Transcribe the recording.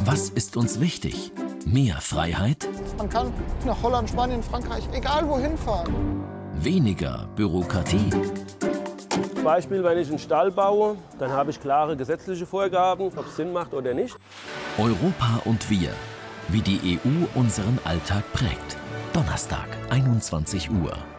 Was ist uns wichtig? Mehr Freiheit? Man kann nach Holland, Spanien, Frankreich, egal wohin fahren. Weniger Bürokratie? Beispiel, wenn ich einen Stall baue, dann habe ich klare gesetzliche Vorgaben, ob es Sinn macht oder nicht. Europa und wir. Wie die EU unseren Alltag prägt. Donnerstag, 21 Uhr.